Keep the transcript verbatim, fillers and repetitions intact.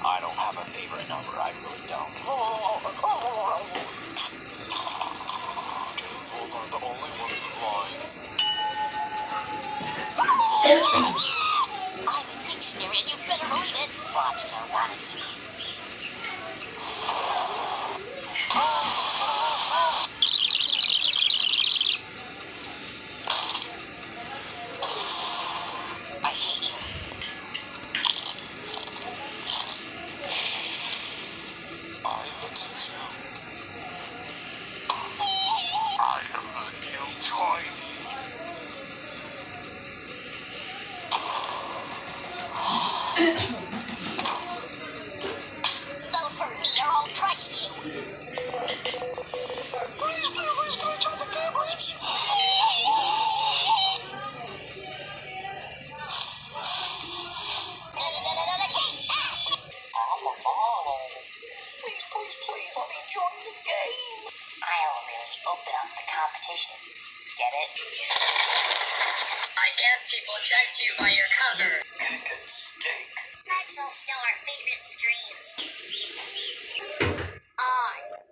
I don't have a favorite number, I really don't. Gainesvilles aren't the only ones with lines. I'm a dictionary and you better believe it. Watch though, not easy. I hate you. I hate you too. I am the new toy. Vote for me or I'll crush you. Please, please, can I turn the cameras? Please, please, please, let me join the game. I'll really open up the competition. Get it? I guess people judged you by your cover. Cake and steak. Let's all show our favorite screens. I